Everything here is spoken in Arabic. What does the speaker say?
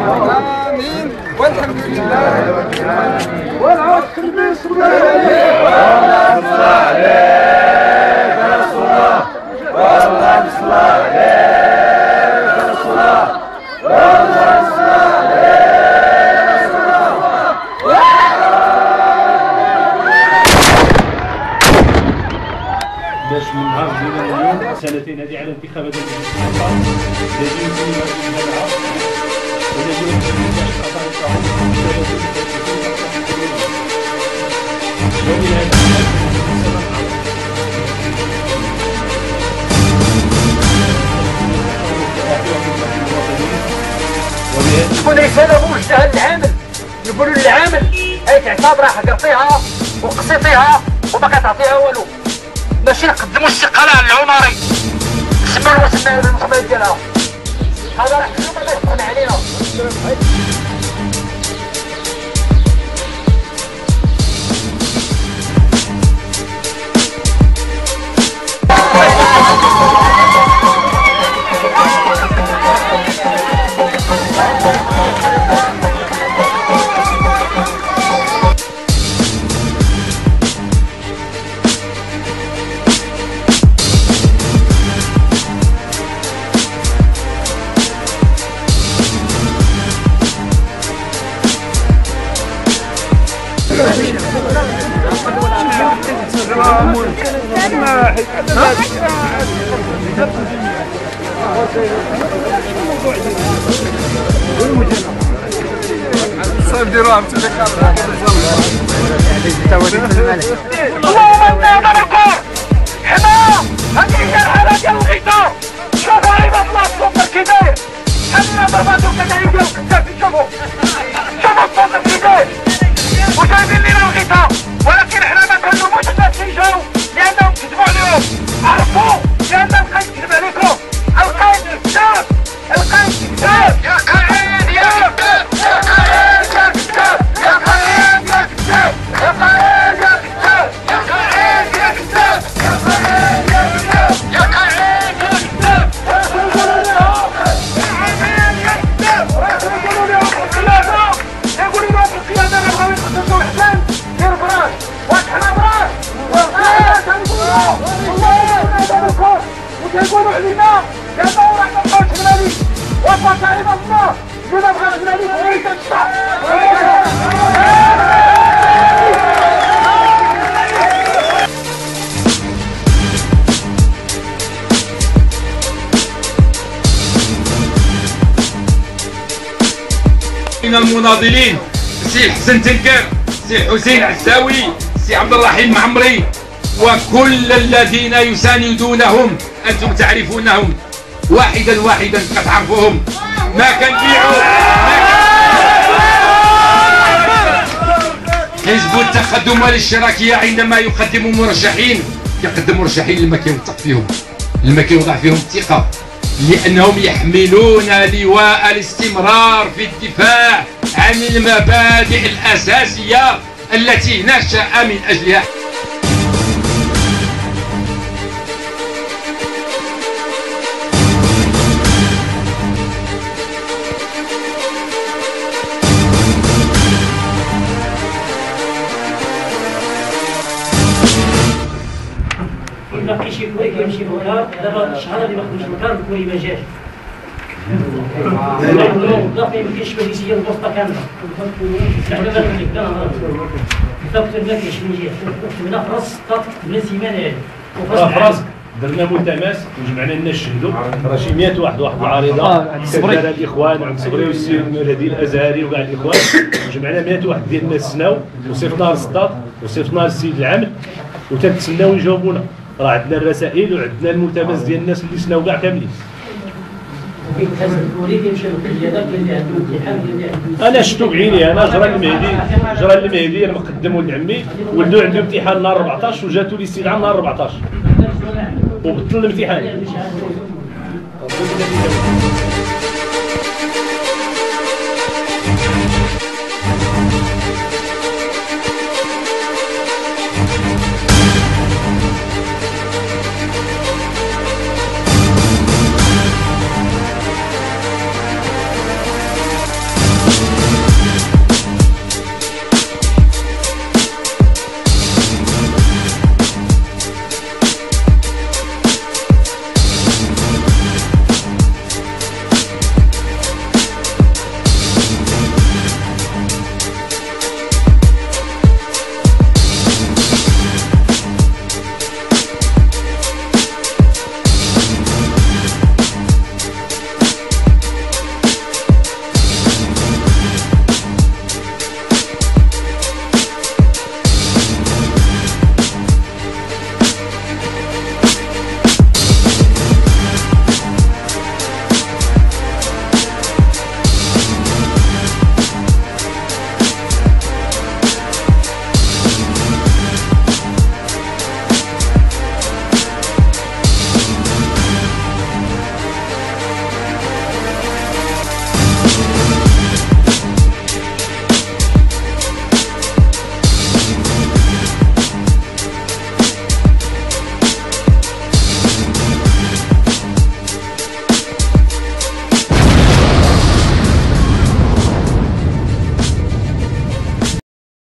آمين والحمد لله رب العالمين. والعصر بسم الله اللهم صل عليك يا رسول الله اللهم صل عليك يا رسول الله اللهم صل عليك يا رسول الله. باش من نهار ديال اليوم سنتين هذه على انتخابات الانتخابات الذي يمكن ان يتبعها والذي يمكن ان تكون رسالة موجهة للعامل، نقولوا للعامل هاي تعتبر حقرتيها وقصيتيها وما كتعطيها والو، ماشي نقدموا الاستقالة على العمري سمعوا وسمعوا بالمسميات ديالها. هذا راه حلو ما يحكم علينا. صايب ديروها بتذكر اللهم انت نذكر حماة هذه هي الحالة ديال الغيثة. شوفوا عباد الله الصوت كي داير حنا ضرباتو كتعيد ديال الكتاب. شوفوا الصوت كي داير وجايبين لينا الغيثة، ولكن حنا ما كنلوموش الناس اللي جاو لأنهم كذبوا عليهم. عرفوا لأن القايد كذب عليكم. القايد كذاب القايد كذاب يا قايد يا كذاب يا قايد يا كذاب يا قايد يا كذاب يا قايد يا كذاب يا قايد يا كذاب يا قايد يا كذاب يا قايد يا كذاب. يقولوا لهم القيادة يقولوا لهم القيادة نبغيو يقدسوا الحسن دير براش وحنا براش والله والله وكيقولوا علينا دابا راح نبقاو شغلانين وفاك عباد الله اللي ما بغاش شغلانين غير تنشط. من المناضلين سي حسن تنكر سي حسين عزاوي سي عبد الرحيم معمري وكل الذين يساندونهم انتم تعرفونهم واحدا واحدا كتعرفوهم. ما كنبيعوا حزب التقدم والاشتراكيه عندما يقدم مرشحين يقدم مرشحين اللي ما كيوثق فيهم اللي ما كيوضع فيهم الثقه، لانهم يحملون لواء الاستمرار في الدفاع عن المبادئ الاساسيه التي نشأ من اجلها. باقي شي كوري كيمشي للكار، دابا شحال غادي ما خدمش للكار الكوري ما جاش. الوظيفه ما كاينش باليسيه الوسطى كامله. حنا ما كنلك كاع نهار. الدكتور ما كاينش من جهه. كتبنا في راس السطات من سيمانه هذه. في راسك درنا ملتمس وجمعنا الناس شهدوا راه شي 100 واحد العريضه كدار الاخوان عند صبري والسي الهدي الازهري وكاع الاخوان وجمعنا 100 واحد ديال الناس سناو وصيفطنا للسطات وصيفطنا للسيد العامل وتنتسناو يجاوبونا. راه عندنا الرسائل وعندنا الملتمس ديال الناس اللي سناو كاع كاملين. انا شفتو بعيني، انا جرى المهدي انا مقدم ولد عمي ولدو عنده امتحان نهار 14 وجاتو لي استدعاء نهار 14 وبطل الامتحان. العالمين.